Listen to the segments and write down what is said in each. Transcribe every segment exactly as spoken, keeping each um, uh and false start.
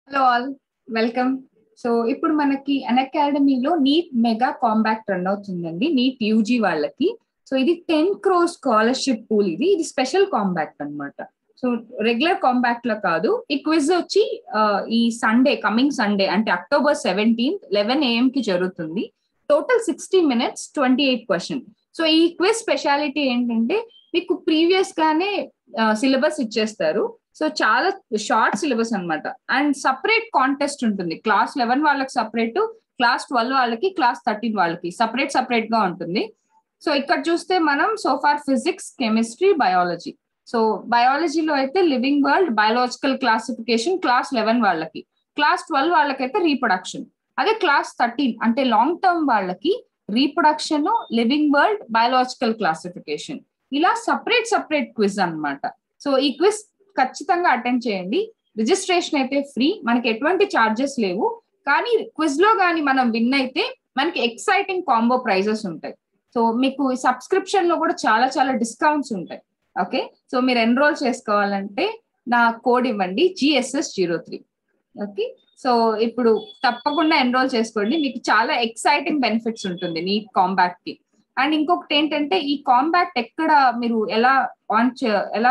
Hello all, welcome. So ఇప్పుడు మనకి అన్అకాడమీలో నీట్ మెగా కాంబాక్ట్ రన్ అవుతుందండి, నీట్ యూజీ వాళ్ళకి. సో ఇది టెన్ క్రోర్ స్కాలర్షిప్ పూల్. ఇది ఇది స్పెషల్ కాంబాక్ట్ అన్నమాట. సో రెగ్యులర్ కాంబాక్ట్ లో కాదు. ఈ క్విజ్ వచ్చి ఆ, ఈ సండే, కమింగ్ సండే అంటే అక్టోబర్ సెవెంటీన్త్ లెవెన్ ఏఎం కి జరుగుతుంది. Total sixty minutes twenty eight question. So ఈ క్విజ్ స్పెషాలిటీ ఏంటంటే మీకు ప్రీవియస్ గానే సిలబస్ ఇచ్చేస్తారు. సో చాలా షార్ట్ సిలబస్ అన్నమాట. అండ్ సపరేట్ కాంటెస్ట్ ఉంటుంది. క్లాస్ లెవెన్ వాళ్ళకి సపరేట్, క్లాస్ ట్వెల్వ్ వాళ్ళకి, క్లాస్ థర్టీన్ వాళ్ళకి సపరేట్ సపరేట్ గా ఉంటుంది. సో ఇక్కడ చూస్తే మనం so far physics, chemistry, biology. So బయాలజీలో అయితే living world, biological classification class eleven వాళ్ళకి, క్లాస్ ట్వెల్వ్ వాళ్ళకైతే రీప్రొడక్షన్. అదే క్లాస్ థర్టీన్ అంటే లాంగ్ టర్మ్ వాళ్ళకి reproduction, living world, biological classification, ఇలా సపరేట్ సపరేట్ క్విజ్ అన్నమాట. సో ఈ క్విజ్ ఖచ్చితంగా అటెండ్ చేయండి. రిజిస్ట్రేషన్ అయితే ఫ్రీ, మనకి ఎటువంటి ఛార్జెస్ లేవు. కానీ క్విజ్ లో కానీ మనం విన్ అయితే మనకి ఎక్సైటింగ్ కాంబో ప్రైజెస్ ఉంటాయి. సో మీకు సబ్స్క్రిప్షన్ లో కూడా చాలా చాలా డిస్కౌంట్స్ ఉంటాయి. ఓకే, సో మీరు ఎన్రోల్ చేసుకోవాలంటే నా కోడ్ ఇవ్వండి, GSS zero three. Okay, so ఇప్పుడు తప్పకుండా ఎన్రోల్ చేసుకోండి, మీకు చాలా ఎక్సైటింగ్ బెనిఫిట్స్ ఉంటుంది నీట్ కాంబాక్ట్ కి. అండ్ ఇంకొకటి ఏంటంటే ఈ కాంబాక్ట్ ఎక్కడ మీరు ఎలా ఆన్ ఎలా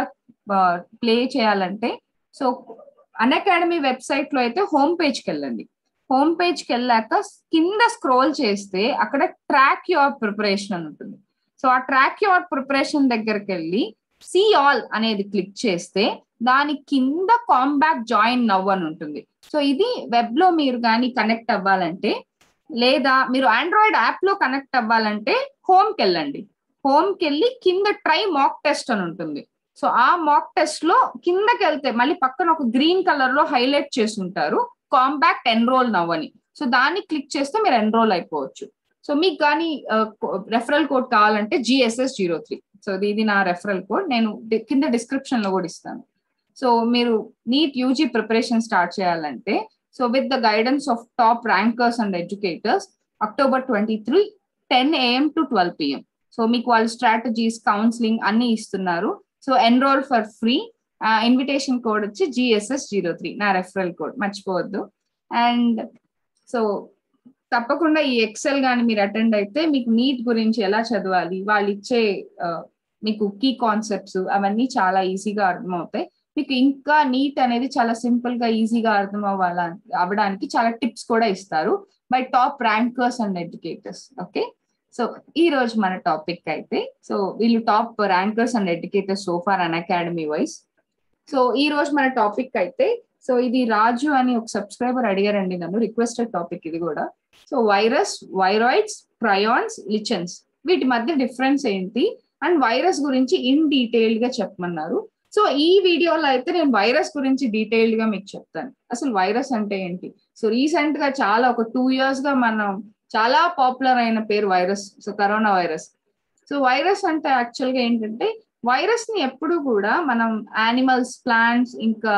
ప్లే చేయాలంటే, సో అన్అకాడమీ వెబ్సైట్ లో అయితే హోమ్ పేజ్కి వెళ్ళండి. హోమ్ పేజ్కి వెళ్ళాక కింద స్క్రోల్ చేస్తే అక్కడ ట్రాక్ యువర్ ప్రిపరేషన్ అని ఉంటుంది. సో ఆ ట్రాక్ యువర్ ప్రిపరేషన్ దగ్గరికి వెళ్ళి సీ ఆల్ అనేది క్లిక్ చేస్తే దాని కింద కాంబాక్ట్ జాయిన్ నవ్ అని ఉంటుంది. సో ఇది వెబ్ లో మీరు కానీ కనెక్ట్ అవ్వాలంటే, లేదా మీరు ఆండ్రాయిడ్ యాప్ లో కనెక్ట్ అవ్వాలంటే హోమ్కి వెళ్ళండి. హోమ్కి వెళ్ళి కింద ట్రై మాక్ టెస్ట్ అని ఉంటుంది. సో ఆ మాక్ టెస్ట్ లో కిందకి వెళ్తే మళ్ళీ పక్కన ఒక గ్రీన్ కలర్ లో హైలైట్ చేసి ఉంటారు కాంబాక్ట్ ఎన్రోల్ నవ్ అని. సో దాన్ని క్లిక్ చేస్తే మీరు ఎన్రోల్ అయిపోవచ్చు. సో మీకు కానీ రెఫరల్ కోడ్ కావాలంటే జిఎస్ఎస్ జీరో త్రీ. సో ఇది నా రెఫరల్ కోడ్, నేను కింద డిస్క్రిప్షన్ లో కూడా ఇస్తాను. సో మీరు నీట్ యూజీ ప్రిపరేషన్ స్టార్ట్ చేయాలంటే, so with the guidance of top rankers and educators, October twenty three ten AM to twelve PM. So మీకు వాళ్ళు స్ట్రాటజీస్, కౌన్సిలింగ్ అన్ని ఇస్తున్నారు. So enroll for free. Invitation code వచ్చి GSS zero three, నా referral code మర్చిపోవద్దు. And so తప్పకుండా ఈ XL కానీ మీరు అటెండ్ అయితే మీకు నీట్ గురించి ఎలా చదవాలి, వాళ్ళు ఇచ్చే మీకు కీ కాన్సెప్ట్స్ అవన్నీ చాలా ఈజీగా అర్థమవుతాయి. మీకు ఇంకా నీట్ అనేది చాలా సింపుల్ గా ఈజీగా అర్థం అవ్వాల అవ్వడానికి చాలా టిప్స్ కూడా ఇస్తారు by top rankers and educators. Okay, so ఈ రోజు మన టాపిక్ అయితే, సో వీళ్ళు top rankers and educators so far Unacademy wise. So ఈ రోజు మన టాపిక్ అయితే, సో ఇది రాజు అని ఒక సబ్స్క్రైబర్ అడిగారండి నన్ను, రిక్వెస్టెడ్ టాపిక్ ఇది కూడా. So virus, viroids, prions, lichens, వీటి మధ్య డిఫరెన్స్ ఏంటి అండ్ వైరస్ గురించి ఇన్ డీటెయిల్డ్ గా చెప్పమన్నారు. సో ఈ వీడియోలో అయితే నేను వైరస్ గురించి డీటెయిల్డ్ గా మీకు చెప్తాను. అసలు వైరస్ అంటే ఏంటి. సో రీసెంట్ గా చాలా ఒక టూ ఇయర్స్ గా మనం చాలా పాపులర్ అయిన పేరు virus. So corona virus. So virus అంటే యాక్చువల్ గా ఏంటంటే, వైరస్ ని ఎప్పుడు కూడా మనం యానిమల్స్, ప్లాంట్స్, ఇంకా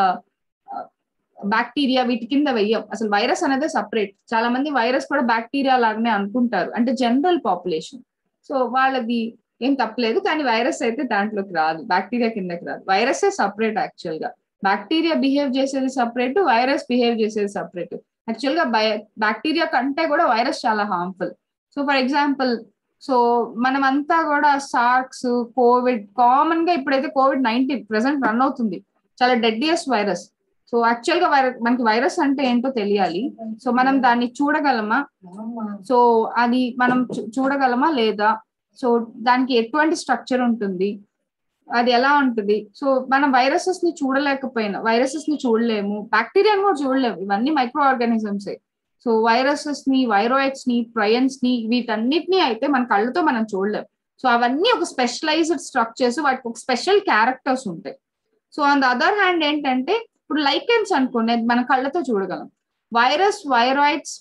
బ్యాక్టీరియా వీటి కింద వెయ్యం. అసలు వైరస్ అనేది సపరేట్. చాలా మంది వైరస్ కూడా బ్యాక్టీరియా లాగానే అనుకుంటారు, అంటే జనరల్ పాపులేషన్. సో వాళ్ళది ఏం తప్పలేదు, కానీ వైరస్ అయితే దాంట్లోకి రాదు, బ్యాక్టీరియా కిందకి రాదు. వైరసే సపరేట్ యాక్చువల్ గా. బ్యాక్టీరియా బిహేవ్ చేసేది సపరేట్, వైరస్ బిహేవ్ చేసేది సపరేట్. యాక్చువల్ గా బ్యాక్టీరియా కంటే కూడా వైరస్ చాలా harmful. So for example, so మనం అంతా కూడా సార్క్స్, కోవిడ్, కామన్ గా ఇప్పుడైతే కోవిడ్ నైన్టీన్ ప్రెసెంట్ రన్ అవుతుంది, చాలా డెడ్లియస్ట్ వైరస్. సో యాక్చువల్ గా మనకి వైరస్ అంటే ఏంటో తెలియాలి. సో మనం దాన్ని చూడగలమా, సో అది మనం చూడగలమా లేదా, సో దానికి ఎటువంటి స్ట్రక్చర్ ఉంటుంది, అది ఎలా ఉంటుంది. సో మనం వైరసెస్ ని చూడలేకపోయినా, వైరసెస్ ని చూడలేము, బ్యాక్టీరియా కూడా చూడలేము, ఇవన్నీ మైక్రో ఆర్గానిజమ్సే. సో వైరసెస్ ని, వైరాయిడ్స్ ని, ప్రయన్స్ ని, వీటన్నిటిని అయితే మన కళ్ళతో మనం చూడలేము. సో అవన్నీ ఒక స్పెషలైజ్డ్ స్ట్రక్చర్స్, వాటికి ఒక స్పెషల్ క్యారెక్టర్స్ ఉంటాయి. So on the other hand ఏంటంటే, ఇప్పుడు లైకెన్స్ అనుకోండి, మన కళ్ళతో చూడగలం. Virus, viroids,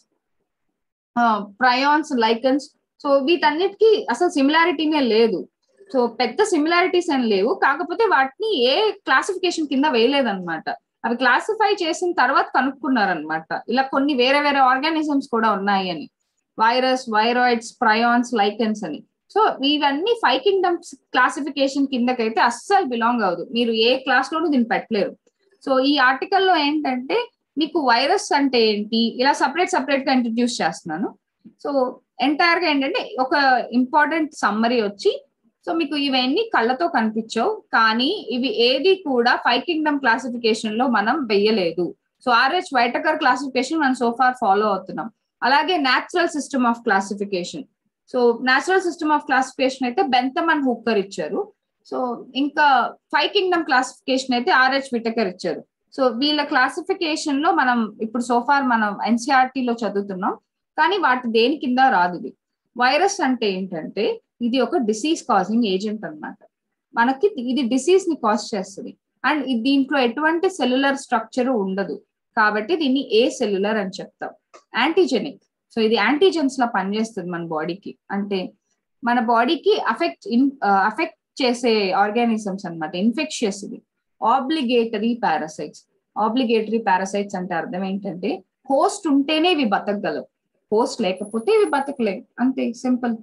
prions, lichens, so వీటన్నిటికీ అసలు సిమిలారిటీనే లేదు. సో పెద్ద సిమిలారిటీస్ ఏం లేవు, కాకపోతే వాటిని ఏ క్లాసిఫికేషన్ కింద వేయలేదన్నమాట. అవి క్లాసిఫై చేసిన తర్వాత కనుక్కున్నారనమాట, ఇలా కొన్ని వేరే వేరే ఆర్గానిజమ్స్ కూడా ఉన్నాయి అని. వైరస్, వైరాయిడ్స్, ప్రయాన్స్, లైకెన్స్ అని. సో ఇవన్నీ ఫైవ్ కింగ్డమ్స్ క్లాసిఫికేషన్ కిందకైతే అస్సలు బిలాంగ్ అవ్వదు, మీరు ఏ క్లాస్ లోనూ దీన్ని పెట్టలేరు. సో ఈ ఆర్టికల్లో ఏంటంటే మీకు వైరస్ అంటే ఏంటి ఇలా సపరేట్ సపరేట్ గా ఇంట్రడ్యూస్ చేస్తున్నాను. సో ఎంటైర్ గా ఏంటంటే ఒక ఇంపార్టెంట్ సమ్మరీ వచ్చి, సో మీకు ఇవన్నీ కళ్ళతో కనిపించవు, కానీ ఇవి ఏది కూడా ఫైవ్ కింగ్డమ్ క్లాసిఫికేషన్ లో మనం వెయ్యలేదు. సో ఆర్హెచ్ వైటకర్ క్లాసిఫికేషన్ మనం సోఫార్ ఫాలో అవుతున్నాం. అలాగే natural system of classification, so natural system of classification అయితే బెంథమ్ అండ్ హుక్కర్ ఇచ్చారు. సో ఇంకా ఫైవ్ కింగ్డమ్ క్లాసిఫికేషన్ అయితే ఆర్హెచ్ విటకర్ ఇచ్చారు. సో వీళ్ళ క్లాసిఫికేషన్ లో మనం ఇప్పుడు సోఫార్ మనం ఎన్సీఆర్టీ లో చదువుతున్నాం, కానీ వాటి దేని కింద రాదు. ఇది వైరస్ అంటే ఏంటంటే ఇది ఒక డిసీజ్ కాజింగ్ ఏజెంట్ అన్నమాట. మనకి ఇది డిసీజ్ ని కాజ్ చేస్తుంది అండ్ దీంట్లో ఎటువంటి సెల్యులర్ స్ట్రక్చర్ ఉండదు, కాబట్టి దీన్ని ఏ సెల్యులర్ అని చెప్తాం. యాంటీజెనిక్, సో ఇది యాంటీజెన్స్ లా పనిచేస్తుంది మన బాడీకి, అంటే మన బాడీకి అఫెక్ట్ ఇన్ అఫెక్ట్ చేసే ఆర్గానిజమ్స్ అనమాట, ఇన్ఫెక్షియస్. ఇది ఆబ్లిగేటరీ పారాసైట్స్. ఆబ్లిగేటరీ పారాసైట్స్ అంటే అర్థం ఏంటంటే హోస్ట్ ఉంటేనే ఇవి బతకగలవు, హోస్ట్ లేకపోతే ఇవి బతకలేవు, అంతే simple.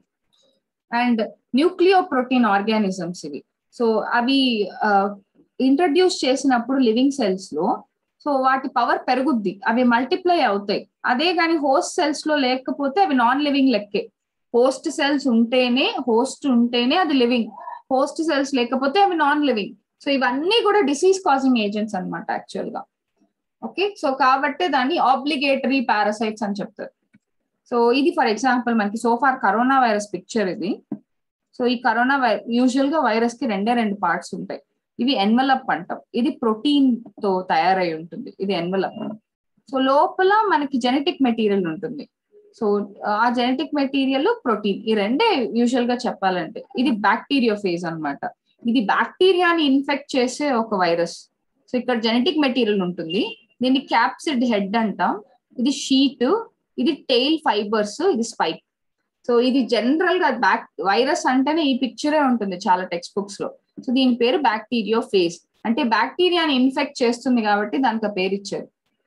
And nucleoprotein organisms ఇవి. సో అవి ఇంట్రడ్యూస్ చేసినప్పుడు లివింగ్ సెల్స్ లో సో వాటి పవర్ పెరుగుద్ది, అవి మల్టిప్లై అవుతాయి. అదే కానీ హోస్ట్ సెల్స్ లో లేకపోతే అవి నాన్ లివింగ్ లెక్కే. హోస్ట్ సెల్స్ ఉంటేనే హోస్ట్ ఉంటేనే అది లివింగ్, హోస్ట్ సెల్స్ లేకపోతే అవి నాన్ లివింగ్. సో ఇవన్నీ కూడా డిసీజ్ కాజింగ్ ఏజెంట్స్ అనమాట యాక్చువల్ గా. ఓకే, సో కాబట్టి దాన్ని ఆబ్లిగేటరీ పారాసైట్స్ అని చెప్తారు. సో ఇది ఫర్ ఎగ్జాంపుల్ మనకి సోఫార్ కరోనా వైరస్ పిక్చర్ ఇది. సో ఈ కరోనా వైరస్ యూజువల్ గా వైరస్ కి రెండే రెండు పార్ట్స్ ఉంటాయి. ఇవి ఎన్వలప్ అంటాం, ఇది ప్రోటీన్ తో తయారై ఉంటుంది, ఇది ఎన్వలప్. సో లోపల మనకి జెనెటిక్ మెటీరియల్ ఉంటుంది, సో ఆ జెనెటిక్ మెటీరియల్ ప్రోటీన్, ఈ రెండే యూజువల్ గా చెప్పాలంటే. ఇది బ్యాక్టీరియో ఫేజ్ అనమాట, ఇది బ్యాక్టీరియాని ఇన్ఫెక్ట్ చేసే ఒక వైరస్. సో ఇక్కడ జెనెటిక్ మెటీరియల్ ఉంటుంది, దీన్ని క్యాప్సిడ్ హెడ్ అంటాం, ఇది షీట్, ఇది టెయిల్ ఫైబర్స్, ఇది స్పైక్. సో ఇది జనరల్ గా బ్యాక్ వైరస్ అంటేనే ఈ పిక్చరే ఉంటుంది చాలా టెక్స్ట్ బుక్స్ లో. సో దీని పేరు బ్యాక్టీరియో ఫేజ్, అంటే బ్యాక్టీరియాని ఇన్ఫెక్ట్ చేస్తుంది కాబట్టి దానికి ఆ పేరు ఇచ్చారు.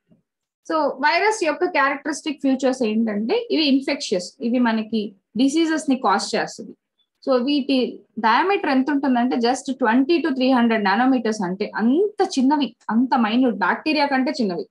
సో వైరస్ యొక్క క్యారెక్టరిస్టిక్ ఫీచర్స్ ఏంటంటే ఇవి ఇన్ఫెక్షియస్, ఇవి మనకి డిసీజెస్ ని కాజ్ చేస్తుంది. సో వీటి డయామీటర్ ఎంత ఉంటుందంటే just twenty to three hundred nanometres, అంటే అంత చిన్నవి, అంత మైన్యూట్, బ్యాక్టీరియా కంటే చిన్నవి.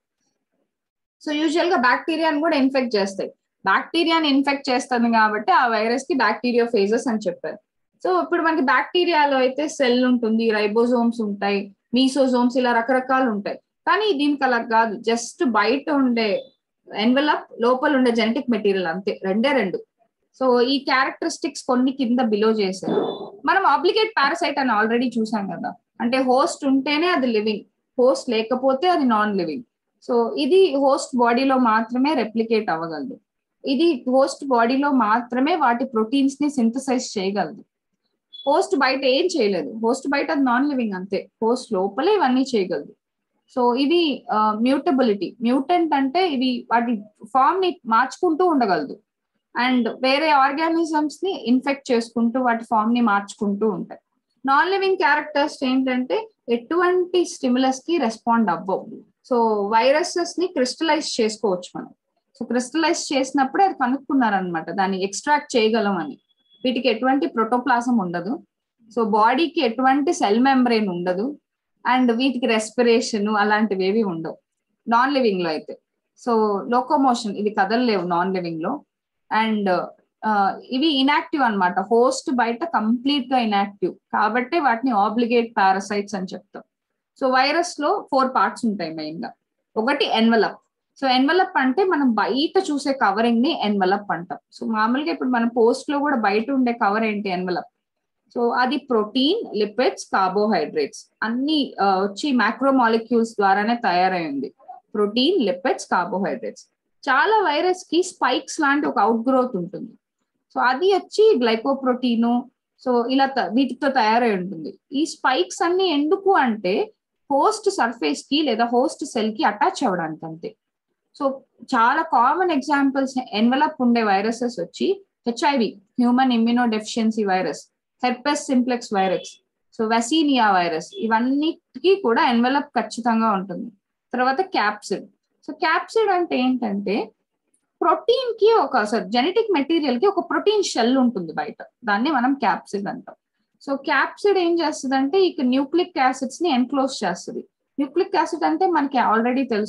సో యూజువల్ గా బ్యాక్టీరియాని కూడా ఇన్ఫెక్ట్ చేస్తాయి, బ్యాక్టీరియాని ఇన్ఫెక్ట్ చేస్తుంది కాబట్టి ఆ వైరస్ కి బ్యాక్టీరియో ఫేజెస్ అని చెప్పారు. సో ఇప్పుడు మనకి బ్యాక్టీరియాలో అయితే సెల్ ఉంటుంది, రైబోజోమ్స్ ఉంటాయి, మీసోజోమ్స్, ఇలా రకరకాలు ఉంటాయి. కానీ దీనికి అలా కాదు, జస్ట్ బయట ఉండే ఎన్వలప్, లోపల ఉండే జెనెటిక్ మెటీరియల్, అంతే, రెండే రెండు. సో ఈ క్యారెక్టరిస్టిక్స్ కొన్ని కింద బిలో చేశారు. మనం ఆబ్లిగేట్ పారాసైట్ అని ఆల్రెడీ చూసాం కదా, అంటే హోస్ట్ ఉంటేనే అది లివింగ్, హోస్ట్ లేకపోతే అది నాన్ లివింగ్. సో ఇది హోస్ట్ బాడీలో మాత్రమే రెప్లికేట్ అవ్వగలదు, ఇది హోస్ట్ బాడీలో మాత్రమే వాటి ప్రోటీన్స్ ని సింథసైజ్ చేయగలదు. హోస్ట్ బయట ఏం చేయలేదు, హోస్ట్ బయట అది నాన్ లివింగ్, అంతే, హోస్ట్ లోపలే ఇవన్నీ చేయగలదు. సో ఇది మ్యూటబిలిటీ, మ్యూటెంట్ అంటే ఇవి వాటి ఫామ్ ని మార్చుకుంటూ ఉండగలదు అండ్ వేరే ఆర్గానిజమ్స్ ని ఇన్ఫెక్ట్ చేసుకుంటూ వాటి ఫామ్ ని మార్చుకుంటూ ఉంటాయి. నాన్ లివింగ్ క్యారెక్టర్స్ ఏంటంటే ఎటువంటి స్టిమ్యులస్ కి రెస్పాండ్ అవ్వవు. సో వైరసెస్ ని క్రిస్టలైజ్ చేసుకోవచ్చు మనం. సో క్రిస్టలైజ్ చేసినప్పుడే అది కనుక్కున్నారనమాట, దాన్ని ఎక్స్ట్రాక్ట్ చేయగలం అని. వీటికి ఎటువంటి ప్రోటోప్లాజం ఉండదు, సో బాడీకి ఎటువంటి సెల్ మెంబ్రెయిన్ ఉండదు, అండ్ వీటికి రెస్పిరేషన్ అలాంటివి ఏవి ఉండవు నాన్ లివింగ్ లో అయితే. సో లోకోమోషన్, ఇది కదలలేవు నాన్ లివింగ్ లో. అండ్ ఇవి ఇనాక్టివ్ అనమాట, హోస్ట్ బయట కంప్లీట్ గా ఇనాక్టివ్, కాబట్టి వాటిని ఆబ్లిగేట్ పారాసైట్స్ అని చెప్తాం. సో వైరస్ లో ఫోర్ పార్ట్స్ ఉంటాయి మెయిన్ గా. ఒకటి ఎన్వలప్. సో ఎన్వలప్ అంటే మనం బయట చూసే కవరింగ్ ని ఎన్వలప్ అంటాం. సో మామూలుగా ఇప్పుడు మన పోస్ట్ లో కూడా బయట ఉండే కవర్ ఏంటి, ఎన్వలప్. సో అది ప్రోటీన్, లిపిడ్స్, కార్బోహైడ్రేట్స్ అన్ని వచ్చి మ్యాక్రోమాలిక్యూల్స్ ద్వారానే తయారైంది, ప్రోటీన్, లిపిడ్స్, కార్బోహైడ్రేట్స్. చాలా వైరస్ కి స్పైక్స్ లాంటి ఒక అవుట్ గ్రోత్ ఉంటుంది, సో అది వచ్చి గ్లైకోప్రోటీను, సో ఇలా వీటితో తయారై ఉంటుంది. ఈ స్పైక్స్ అన్ని ఎందుకు అంటే హోస్ట్ సర్ఫేస్ కి లేదా హోస్ట్ సెల్ కి అటాచ్ అవ్వడానికి, అంతే. సో చాలా కామన్ ఎగ్జాంపుల్స్ ఎన్వలప్ ఉండే వైరసెస్ వచ్చి HIV, human immunodeficiency virus, herpes simplex virus, so vaccinia virus, ఇవన్నిటికీ కూడా ఎన్వలప్ ఖచ్చితంగా ఉంటుంది. తర్వాత క్యాప్సిడ్. సో క్యాప్సిడ్ అంటే ఏంటంటే ప్రోటీన్ కి ఒక జెనెటిక్ మెటీరియల్ కి ఒక ప్రోటీన్ షెల్ ఉంటుంది బయట, దాన్ని మనం క్యాప్సిడ్ అంటాం. సో క్యాప్సిడ్ ఏం చేస్తుంది అంటే ఇక న్యూక్లిక్ యాసిడ్స్ ని ఎన్క్లోజ్ చేస్తుంది. న్యూక్లిక్ యాసిడ్ అంటే మనకి ఆల్రెడీ తెలుసు,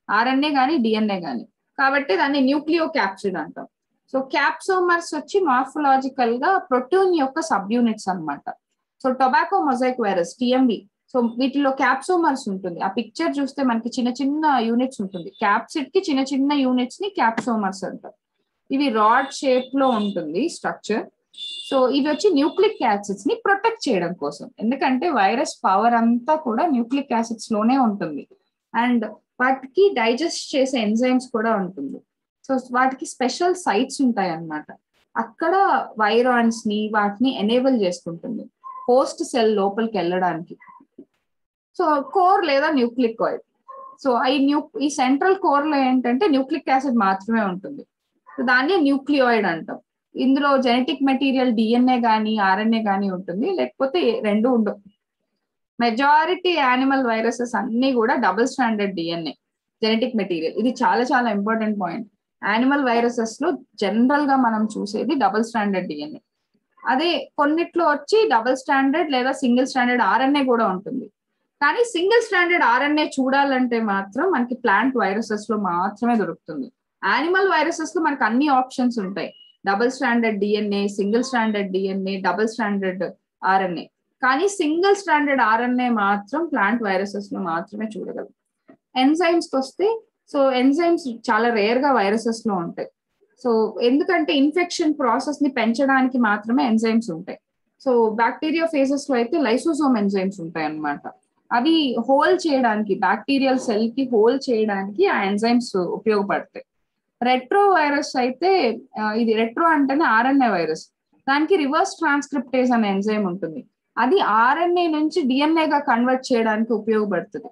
ఆర్ఎన్ఏ కానీ డిఎన్ఏ కానీ, కాబట్టి దాన్ని న్యూక్లియో క్యాప్సిడ్ అంటాం. సో క్యాప్సోమర్స్ వచ్చి మార్ఫలాజికల్ గా ప్రోటీన్ యొక్క సబ్ యూనిట్స్ అనమాట. So tobacco mosaic virus TMV, so వీటిలో క్యాప్సోమర్స్ ఉంటుంది. ఆ పిక్చర్ చూస్తే మనకి చిన్న చిన్న యూనిట్స్ ఉంటుంది. క్యాప్సిడ్ కి చిన్న చిన్న యూనిట్స్ ని క్యాప్సోమర్స్ అంటారు. ఇవి రాడ్ షేప్ లో ఉంటుంది స్ట్రక్చర్. సో ఇవి వచ్చి న్యూక్లిక్ యాసిడ్స్ ని ప్రొటెక్ట్ చేయడం కోసం, ఎందుకంటే వైరస్ పవర్ అంతా కూడా న్యూక్లిక్ యాసిడ్స్ లోనే ఉంటుంది. అండ్ వాటికి డైజెస్ట్ చేసే ఎంజైమ్స్ కూడా ఉంటుంది. సో వాటికి స్పెషల్ సైట్స్ ఉంటాయి అన్నమాట. అక్కడ వైరాన్స్ ని వాటిని ఎనేబుల్ చేసుకుంటుంది హోస్ట్ సెల్ లోపలికి వెళ్ళడానికి. సో కోర్ లేదా న్యూక్లిక్ ఆయిడ్. సో ఈ న్యూ ఈ సెంట్రల్ కోర్ లో ఏంటంటే న్యూక్లిక్ యాసిడ్ మాత్రమే ఉంటుంది. సో దాన్ని న్యూక్లియాయిడ్ అంటాం. ఇందులో జెనెటిక్ మెటీరియల్ డిఎన్ఏ కానీ ఆర్ఎన్ఏ కానీ ఉంటుంది, లేకపోతే రెండు ఉండవు. మెజారిటీ యానిమల్ వైరసెస్ అన్ని కూడా double stranded DNA genetic material. ఇది చాలా చాలా ఇంపార్టెంట్ పాయింట్. యానిమల్ వైరసెస్ లో జనరల్ గా మనం చూసేది డబుల్ స్టాండర్డ్ డిఎన్ఏ. అదే కొన్నిట్లో వచ్చి డబుల్ స్టాండర్డ్ లేదా సింగిల్ స్టాండర్డ్ ఆర్ఎన్ఏ కూడా ఉంటుంది. కానీ సింగిల్ స్టాండర్డ్ ఆర్ఎన్ఏ చూడాలంటే మాత్రం మనకి ప్లాంట్ వైరసెస్ లో మాత్రమే దొరుకుతుంది. యానిమల్ వైరసెస్ లో మనకి అన్ని ఆప్షన్స్ ఉంటాయి, double stranded DNA, single stranded DNA, double stranded RNA. కానీ సింగిల్ స్టాండర్డ్ ఆర్ఎన్ఏ మాత్రం ప్లాంట్ వైరసెస్ లో మాత్రమే చూడగలం. ఎంజైమ్స్ వస్తే, సో ఎంజైమ్స్ చాలా రేర్ గా వైరసెస్ లో ఉంటాయి. సో ఎందుకంటే ఇన్ఫెక్షన్ ప్రాసెస్ ని పెంచడానికి మాత్రమే ఎంజైమ్స్ ఉంటాయి. సో బ్యాక్టీరియా ఫేజెస్ లో అయితే లైసోజోమ్ ఎంజైమ్స్ ఉంటాయి అన్నమాట. అవి హోల్ చేయడానికి, బ్యాక్టీరియల్ సెల్ కి హోల్ చేయడానికి ఆ ఎంజైమ్స్ ఉపయోగపడతాయి. రెట్రో వైరస్ అయితే, ఇది రెట్రో అంటేనే ఆర్ఎన్ఏ వైరస్, దానికి రివర్స్ ట్రాన్స్క్రిప్టేజ్ అనే ఎంజైమ్ ఉంటుంది. అది ఆర్ఎన్ఏ నుంచి డిఎన్ఏగా కన్వర్ట్ చేయడానికి ఉపయోగపడుతుంది.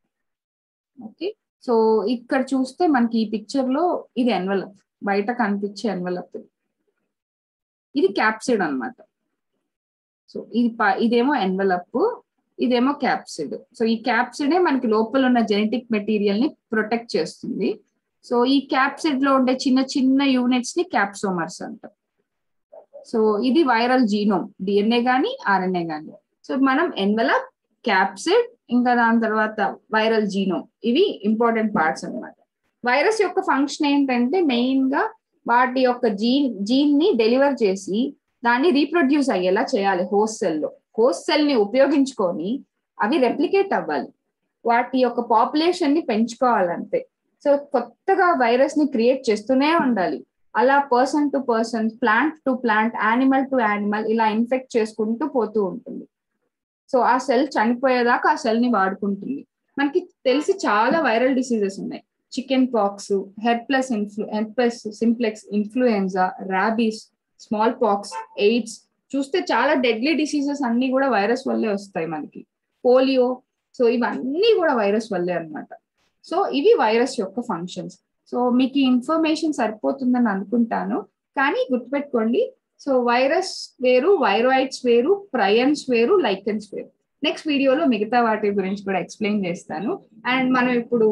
ఓకే, సో ఇక్కడ చూస్తే మనకి ఈ పిక్చర్ లో ఇది ఎన్వలప్, బయట కనిపించే ఎన్వలప్, ఇది క్యాప్సిడ్ అన్నమాట. సో ఇది ఇదేమో ఎన్వలప్, ఇదేమో క్యాప్సిడ్. సో ఈ క్యాప్సిడే మనకి లోపల ఉన్న జెనెటిక్ మెటీరియల్ ని ప్రొటెక్ట్ చేస్తుంది. సో ఈ క్యాప్సిడ్ లో ఉండే చిన్న చిన్న యూనిట్స్ ని క్యాప్సోమర్స్ అంటాం. సో ఇది వైరల్ జీనోమ్, డిఎన్ఏ కానీ ఆర్ఎన్ఏ కానీ. సో మనం ఎన్వలప్, క్యాప్సిడ్, ఇంకా దాని తర్వాత వైరల్ జీనోమ్, ఇవి ఇంపార్టెంట్ పార్ట్స్ అన్నమాట. వైరస్ యొక్క ఫంక్షన్ ఏంటంటే మెయిన్ గా వాటి యొక్క జీన్ జీన్ ని డెలివర్ చేసి దాన్ని రీప్రొడ్యూస్ అయ్యేలా చేయాలి హోస్ట్ సెల్ లో. హోస్ట్ సెల్ ని ఉపయోగించుకొని అవి రెప్లికేట్ అవ్వాలి, వాటి యొక్క పాపులేషన్ ని పెంచుకోవాలంతే. సో కొత్తగా వైరస్ ని క్రియేట్ చేస్తూనే ఉండాలి. అలా person to person, plant to plant, animal to animal ఇలా ఇన్ఫెక్ట్ చేసుకుంటూ పోతూ ఉంటుంది. సో ఆ సెల్ చనిపోయేదాకా ఆ సెల్ ని వాడుకుంటుంది. మనకి తెలిసి చాలా వైరల్ డిసీజెస్ ఉన్నాయి. చికెన్ పాక్స్, హెడ్ ప్లస్ ఇన్ఫ్లు herpes simplex influenza, rabies, smallpox, AIDS, చూస్తే చాలా డెడ్లీ డిసీజెస్ అన్ని కూడా వైరస్ వల్లే వస్తాయి మనకి. పోలియో, సో ఇవన్నీ కూడా వైరస్ వల్లే అన్నమాట. సో ఇవి వైరస్ యొక్క ఫంక్షన్స్. సో మీకు ఈ ఇన్ఫర్మేషన్ సరిపోతుందని అనుకుంటాను, కానీ గుర్తుపెట్టుకోండి, సో వైరస్ వేరు, వైరాయిడ్స్ వేరు, ప్రయన్స్ వేరు, లైకెన్స్ వేరు. నెక్స్ట్ వీడియోలో మిగతా వాటి గురించి కూడా ఎక్స్ప్లెయిన్ చేస్తాను. అండ్ మనం ఇప్పుడు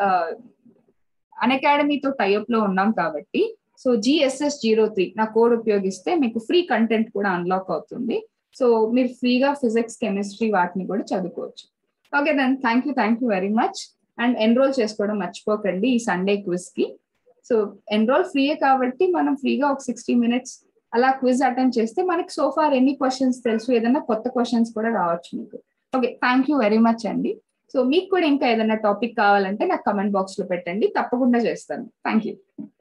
అన్అకాడమీతో టైఅప్ లో ఉన్నాం కాబట్టి, సో జిఎస్ఎస్ జీరో త్రీ నా కోడ్ ఉపయోగిస్తే మీకు ఫ్రీ కంటెంట్ కూడా అన్లాక్ అవుతుంది. సో మీరు ఫ్రీగా ఫిజిక్స్, కెమిస్ట్రీ వాటిని కూడా చదువుకోవచ్చు. Okay then, thank you thank you very much. And enrol చేసుకోవడం మర్చిపోకండి ఈ సండే క్విజ్ కి. సో ఎన్రోల్ ఫ్రీయే కాబట్టి మనం ఫ్రీగా ఒక సిక్స్టీ మినిట్స్ అలా క్విజ్ అటెండ్ చేస్తే మనకి సోఫార్ ఎన్ని క్వశ్చన్స్ తెలుసు, ఏదైనా కొత్త క్వశ్చన్స్ కూడా రావచ్చు మీకు. Okay, thank you very much అండి. సో మీకు కూడా ఇంకా ఏదైనా టాపిక్ కావాలంటే నాకు కమెంట్ బాక్స్ లో పెట్టండి, తప్పకుండా చేస్తాను. Thank you.